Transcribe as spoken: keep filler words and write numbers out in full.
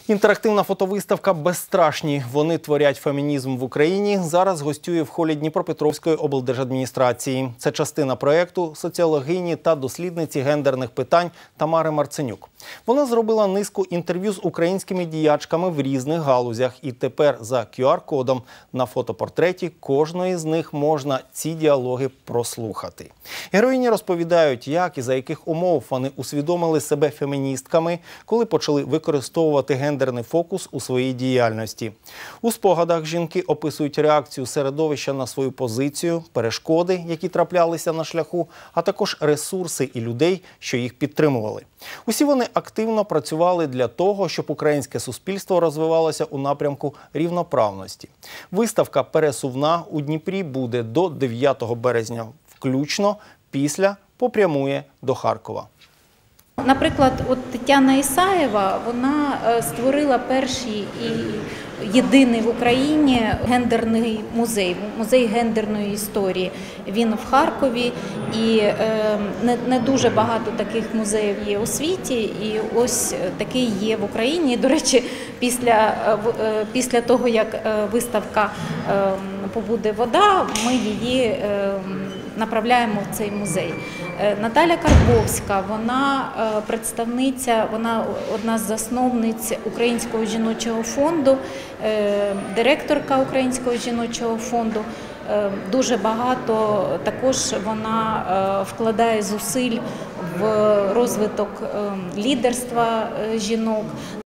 Інтерактивна фотовиставка «Безстрашні. Вони творять фемінізм в Україні» зараз гостює в холі Дніпропетровської облдержадміністрації. Це частина проєкту соціологині та дослідниці гендерних питань Тамари Марценюк. Вона зробила низку інтерв'ю з українськими діячками в різних галузях. І тепер за кю ар-кодом на фотопортреті кожної з них можна ці діалоги прослухати. Героїні розповідають, як і за яких умов вони усвідомили себе феміністками, коли почали використовувати гендерний фокус у своїй діяльності. У спогадах жінки описують реакцію середовища на свою позицію, перешкоди, які траплялися на шляху, а також ресурси і людей, що їх підтримували. Усі вони активно працювали для того, щоб українське суспільство розвивалося у напрямку рівноправності. Виставка «Пересувна» у Дніпрі буде до дев'ятого березня включно, після попрямує до Харкова. Наприклад, от Тетяна Ісаєва, вона створила перший і єдиний в Україні гендерний музей, музей гендерної історії. Він в Харкові, і не, не дуже багато таких музеїв є у світі, і ось такий є в Україні. До речі, після, після того, як виставка «Побуде вода», ми її направляємо в цей музей. Наталя Карбовська, вона представниця, вона одна з засновниць Українського жіночого фонду, директорка Українського жіночого фонду. Дуже багато також вона вкладає зусиль в розвиток лідерства жінок.